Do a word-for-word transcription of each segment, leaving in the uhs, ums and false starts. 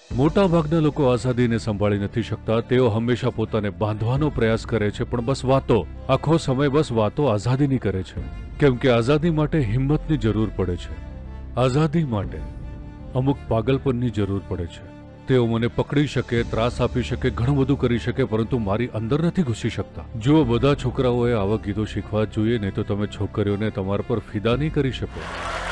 મોટાભાગના લોકો આઝાદીને સંભાળી નથી શકતા. તેઓ હંમેશા પોતાને બાંધવાનો પ્રયાસ કરે છે, પણ બસ વાતો, આખો સમય બસ વાતો આઝાદીની કરે છે. કેમ કે આઝાદી માટે હિંમતની જરૂર પડે છે. આઝાદી માટે અમુક પાગલપનની જરૂર પડે છે. તેઓ મને પકડી શકે, ત્રાસ આપી શકે, ઘણું બધું કરી શકે, પરંતુ મારી અંદર નથી ઘૂસી શકતા. જો બધા છોકરાઓએ આવા ગીતો શીખવા જ જોઈએ, નહીં તો તમે છોકરીઓને તમારા પર ફિદા નહીં કરી શકો.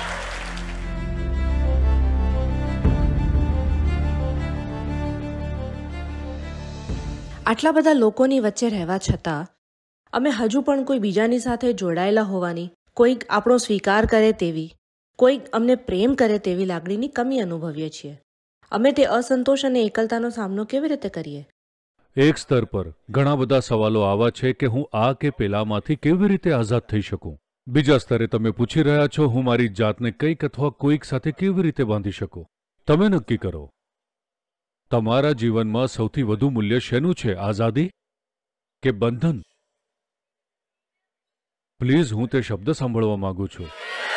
આટલા બધા લોકોની વચ્ચે રહેવા છતાં અમે હજુ પણ કોઈ બીજાની સાથે જોડાયેલા હોવાની, કોઈક આપણો સ્વીકાર કરે તેવી, કોઈક અમને પ્રેમ કરે તેવી લાગણીની કમી અનુભવીએ છીએ. અમે તે અસંતોષ અને એકલતાનો સામનો કેવી રીતે કરીએ? એક સ્તર પર ઘણા બધા સવાલો આવા છે કે હું આ કે પેલામાંથી કેવી રીતે આઝાદ થઈ શકું. બીજા સ્તરે તમે પૂછી રહ્યા છો હું મારી જાતને કંઈક અથવા કોઈક સાથે કેવી રીતે બાંધી શકું. તમે નક્કી કરો. તમારા જીવનમાં સૌથી વધુ મૂલ્ય શેનું છે? આઝાદી કે બંધન? પ્લીઝ, હું તે શબ્દ સાંભળવા માંગુ છું.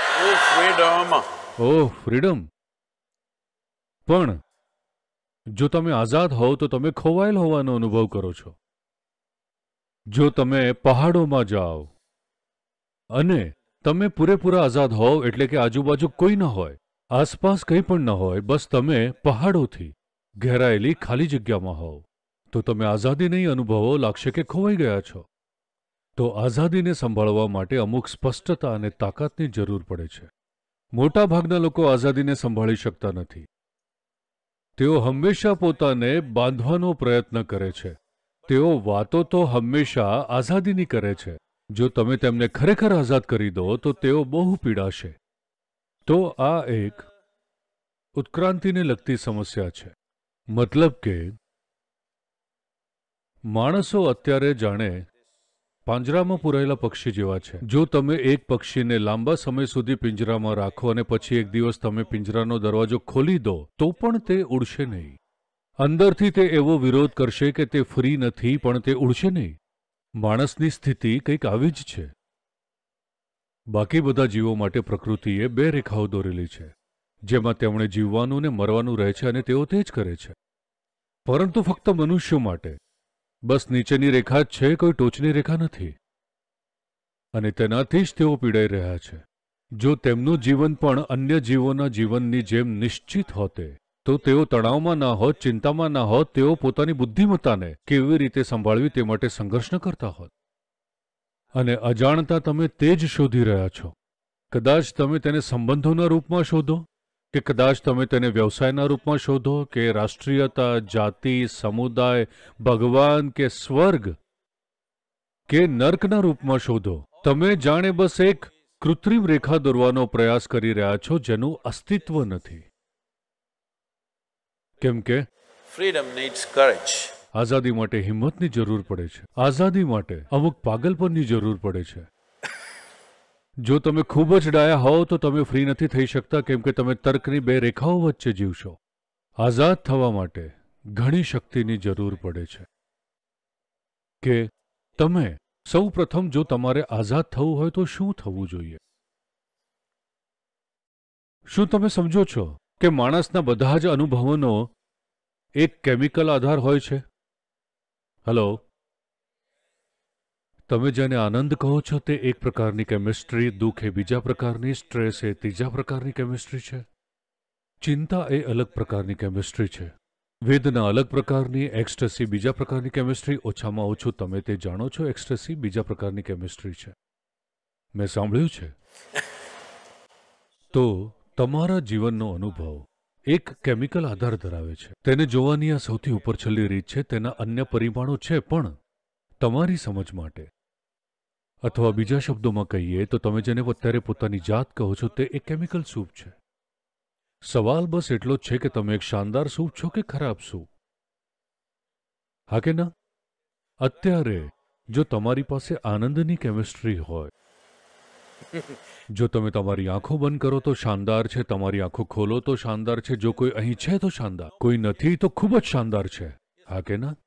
Oh, freedom. પણ જો તમે આઝાદ હોવ તો તમે ખોવાયેલ હોવાનો અનુભવ કરો છો. જો તમે પહાડોમાં જાઓ અને તમે પૂરેપૂરા આઝાદ હોવ, એટલે કે આજુબાજુ કોઈ ન હોય, આસપાસ કંઈ પણ ન હોય, બસ તમે પહાડોથી ઘેરાયેલી ખાલી જગ્યામાં હોવ, તો તમે આઝાદી નહીં અનુભવો, લાગશે કે ખોવાઈ ગયા છો. તો આઝાદીને સંભાળવા માટે અમુક સ્પષ્ટતા અને તાકાતની જરૂર પડે છે. મોટાભાગના લોકો આઝાદીને સંભાળી શકતા નથી. તેઓ હંમેશા પોતાને બાંધવાનો પ્રયત્ન કરે છે. તેઓ વાતો તો હંમેશા આઝાદીની કરે છે. જો તમે તેમને ખરેખર આઝાદ કરી દો તો તેઓ બહુ પીડાશે. તો આ એક ઉત્ક્રાંતિને લગતી સમસ્યા છે. મતલબ કે માણસો અત્યારે જાણે પાંજરામાં પૂરાયેલા પક્ષી જેવા છે. જો તમે એક પક્ષીને લાંબા સમય સુધી પિંજરામાં રાખો અને પછી એક દિવસ તમે પિંજરાનો દરવાજો ખોલી દો તો પણ તે ઉડશે નહીં. અંદરથી તે એવો વિરોધ કરશે કે તે ફ્રી નથી, પણ તે ઉડશે નહીં. માણસની સ્થિતિ કંઈક આવી જ છે. બાકી બધા જીવો માટે પ્રકૃતિએ બે રેખાઓ દોરેલી છે, જેમાં તેમણે જીવવાનું ને મરવાનું રહે છે, અને તેઓ તે જ કરે છે. પરંતુ ફક્ત મનુષ્યો માટે બસ નીચેની રેખા જ છે, કોઈ ટોચની રેખા નથી. અને તેનાથી જ તેઓ પીડાઈ રહ્યા છે. જો તેમનું જીવન પણ અન્ય જીવોના જીવનની જેમ નિશ્ચિત હોતે તો તેઓ તણાવમાં ના હોત, ચિંતામાં ના હોત, તેઓ પોતાની બુદ્ધિમત્તાને કેવી રીતે સંભાળવી તે માટે સંઘર્ષ ન કરતા હોત. અને અજાણતા તમે તે જ શોધી રહ્યા છો. કદાચ તમે તેને સંબંધોના રૂપમાં શોધો, કે કદાચ તમે તેને વ્યવસાયના રૂપમાં શોધો, કે રાષ્ટ્રીયતા, જાતિ, સમુદાય, ભગવાન કે સ્વર્ગ કે નર્કના રૂપમાં શોધો. તમે જાણે બસ એક કૃત્રિમ રેખા દોરવાનો પ્રયાસ કરી રહ્યા છો જેનું અસ્તિત્વ નથી. કેમ કે Freedom needs courage. આઝાદી માટે હિંમતની જરૂર પડે છે. આઝાદી માટે અમુક પાગલપનની જરૂર પડે છે. જો તમે ખૂબ જ ડાયા હોવ તો તમે ફ્રી નથી થઈ શકતા, કેમ કે તમે તર્કની બે રેખાઓ વચ્ચે જીવશો. આઝાદ થવા માટે ઘણી શક્તિની જરૂર પડે છે. કે તમે સૌ પ્રથમ જો તમારે આઝાદ થવું હોય તો શું થવું જોઈએ? શું તમે સમજો છો કે માણસના બધા જ અનુભવોનો એક કેમિકલ આધાર હોય છે? હેલો, તમે જેને આનંદ કહો છો તે એક પ્રકારની કેમિસ્ટ્રી, દુઃખ એ બીજા પ્રકારની, સ્ટ્રેસ એ ત્રીજા પ્રકારની કેમિસ્ટ્રી છે, ચિંતા એ અલગ પ્રકારની કેમિસ્ટ્રી છે, વેદના અલગ પ્રકારની, એક્સ્ટસી બીજા પ્રકારની કેમિસ્ટ્રી. ઓછામાં ઓછું તમે તે જાણો છો, એક્સ્ટસી બીજા પ્રકારની કેમિસ્ટ્રી છે. મેં સાંભળ્યું છે. તો તમારા જીવનનો અનુભવ એક કેમિકલ આધાર ધરાવે છે. તેને જોવાની આ સૌથી ઉપર છેલ્લી રીત છે. તેના અન્ય પરિમાણો છે, પણ તમારી સમજ માટે, અથવા બીજા શબ્દોમાં કહીએ તો તમે જેને અત્યારે પોતાની જાત કહો છો તે એક કેમિકલ સૂપ છે. સવાલ બસ એટલો જ છે કે તમે એક શાનદાર સૂપ છો કે ખરાબ સૂપ? હા કે ના? અત્યારે જો તમારી પાસે આનંદની કેમિસ્ટ્રી હોય, જો તમે તમારી આંખો બંધ કરો તો શાનદાર છે, તમારી આંખો ખોલો તો શાનદાર છે, જો કોઈ અહીં છે તો શાનદાર, કોઈ નથી તો ખૂબ જ શાનદાર છે. હા કે ના?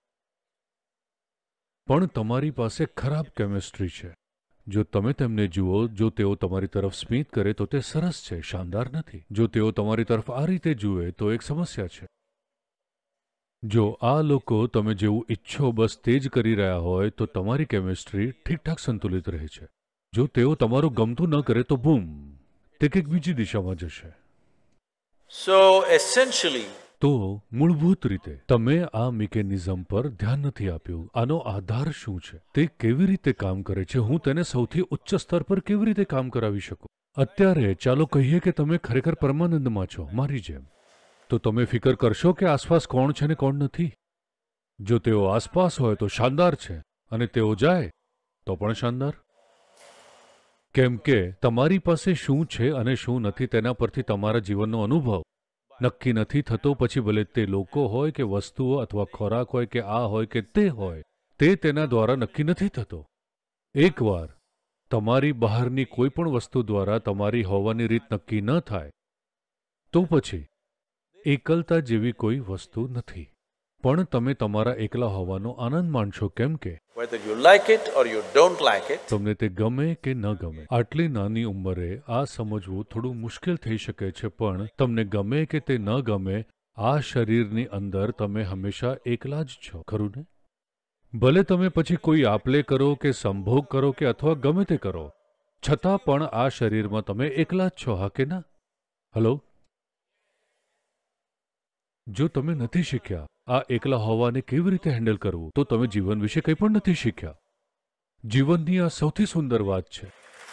પણ તમારી પાસે ખરાબ કેમિસ્ટ્રી છે. જો તમે તેમને જુઓ, જો તેઓ તમારી તરફ સ્મિત કરે તો તે સરસ છે, શાનદાર નથી. જો તેઓ તમારી તરફ આ રીતે જુએ તો એક સમસ્યા છે. જો આ લોકો તમે જેવું ઈચ્છો બસ તે જ કરી રહ્યા હોય તો તમારી કેમિસ્ટ્રી ઠીકઠાક સંતુલિત રહે છે. જો તેઓ તમારું ગમતું ન કરે તો બૂમ, તે કંઈક બીજી દિશામાં જશે. So essentially, તો મૂળભૂત રીતે તમે આ મિકેનિઝમ પર ધ્યાન નથી આપ્યું. આનો આધાર શું છે, તે કેવી રીતે કામ કરે છે, હું તેને સૌથી ઉચ્ચ સ્તર પર કેવી રીતે કામ કરાવી શકું. અત્યારે ચાલો કહીએ કે તમે ખરેખર પરમાનંદમાં છો, મારી જેમ. તો તમે ફિકર કરશો કે આસપાસ કોણ છે ને કોણ નથી. જો તેઓ આસપાસ હોય તો શાનદાર છે, અને તેઓ જાય તો પણ શાનદાર. કેમ કે તમારી પાસે શું છે અને શું નથી તેના પરથી તમારા જીવનનો અનુભવ નક્કી નથી થતો. પછી ભલે તે લોકો હોય કે વસ્તુઓ અથવા ખોરાક હોય કે આ હોય કે તે હોય, તે તેના દ્વારા નક્કી નથી થતો. એકવાર તમારી બહારની કોઈ પણ વસ્તુ દ્વારા તમારી હોવાની રીત નક્કી ન થાય તો પછી એકલતા જેવી કોઈ વસ્તુ નથી. પણ તમે તમારા એકલા હોવાનો આનંદ માણશો. કેમ કે whether you like it or you don't like it, તમને તે ગમે કે ન ગમે. આટલી નાની ઉંમરે આ સમજવું થોડું મુશ્કેલ થઈ શકે છે, પણ તમને ગમે કે તે ન ગમે, આ શરીરની અંદર તમે હંમેશા એકલા જ છો, ખરું ને? ભલે તમે પછી કોઈ આપલે કરો કે સંભોગ કરો કે અથવા ગમે તે કરો, છતાં પણ આ શરીરમાં તમે એકલા જ છો, હા કે ના? હલો? જો તમે નથી શીખ્યા આ એકલા હોવાને કેવી રીતે હેન્ડલ કરવું, તો તમે જીવન વિશે કંઈ પણ નથી શીખ્યા. જીવનની આ સૌથી સુંદર વાત છે.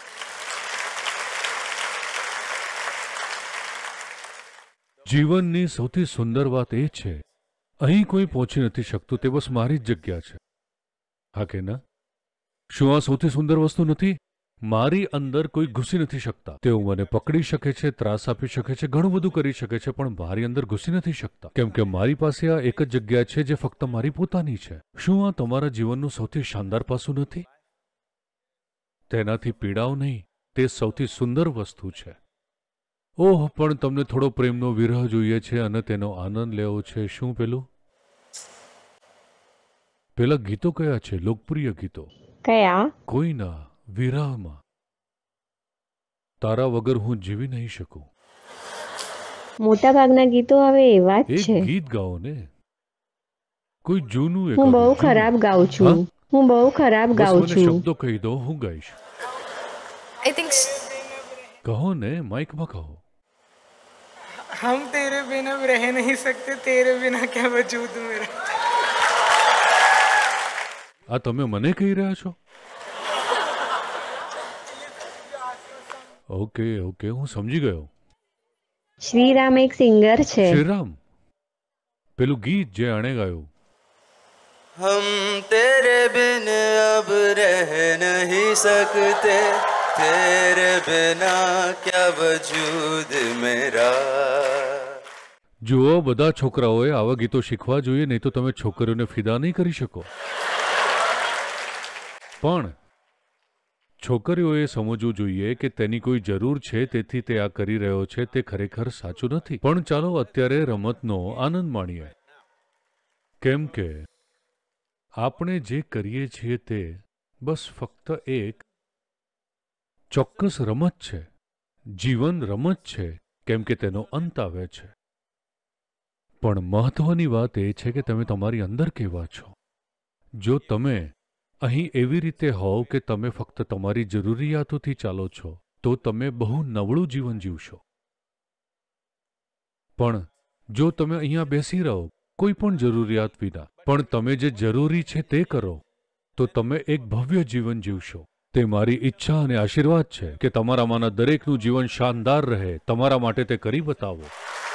જીવનની સૌથી સુંદર વાત એ છે, અહીં કોઈ પહોંચી નથી શકતું, તે બસ મારી જ જગ્યા છે, હા કે ના? શું આ સૌથી સુંદર વસ્તુ નથી? મારી અંદર કોઈ ઘૂસી નથી શકતા. તેઓ મને પકડી શકે છે, ત્રાસ આપી શકે છે, ઘણું બધું કરી શકે છે, પણ મારી અંદર ઘૂસી નથી શકતા. કેમ કે મારી પાસે આ એક જ જગ્યા છે જે ફક્ત મારી પોતાની છે. શું આ તમારા જીવનનું સૌથી શાનદાર પાસું નથી? તેનાથી પીડાઓ નહીં, તે સૌથી સુંદર વસ્તુ છે. ઓહ, પણ તમને થોડો પ્રેમનો વિરહ જોઈએ છે અને તેનો આનંદ લેવો છે. શું પેલું પેલા ગીતો કયા છે, લોકપ્રિય ગીતો? કયા? કોઈના વિરહમાં તારા વગર હું જીવી નહીં શકું. મોટા ભાગના ગીતો હવે એવા જ એક છે. ગીત ગાઓ ને, કોઈ જૂનું. હું એકાદું બહુ જૂનું. ખરાબ ગાઉં હા? છું. હું બહુ ખરાબ બસ ગાઉં મને છું. શબ્દો કહી દો, હું ગાઈશ. I think s- કહો ને, માઇકમાં કહો. हम तेरे बिना अब रह नहीं सकते, तेरे बिना क्या वजूद मेरा. આ તમે મને કહી રહ્યા છો? ઓકે ઓકે, હું સમજી ગયો. શ્રીરામ એક સિંગર છે. શ્રીરામ, પેલું ગીત જે આણે ગાયું. हम तेरे बिन अब रह नहीं सकते, तेरे बिना क्या वजूद मेरा. જુઓ, બધા છોકરાઓએ આવા ગીતો શીખવા જોઈએ, નહીં તો તમે છોકરીઓને ફિદા નહીં કરી શકો. પણ છોકરીઓએ સમજવું જોઈએ કે તેની કોઈ જરૂર છે, તેથી તે આ કરી રહ્યો છે, તે ખરેખર સાચું નથી. પણ ચાલો અત્યારે રમતનો આનંદ માણીએ. કેમ કે આપણે જે કરીએ છીએ તે બસ ફક્ત એક ચોક્કસ રમત છે. જીવન રમત છે, કેમ કે તેનો અંત આવે છે. પણ મહત્વની વાત એ છે કે તમે તમારી અંદર કેવા છો. જો તમે અહીં એવી રીતે હોવ કે તમે ફક્ત તમારી જરૂરિયાતોથી ચાલો છો, તો તમે બહુ નબળું જીવન જીવશો. પણ જો તમે અહીંયા બેસી રહો કોઈ પણ જરૂરિયાત વિના, પણ તમે જે જરૂરી છે તે કરો, તો તમે એક ભવ્ય જીવન જીવશો. તે મારી ઈચ્છા અને આશીર્વાદ છે કે તમારામાંના દરેકનું જીવન શાનદાર રહે. તમારા માટે તે કરી બતાવો.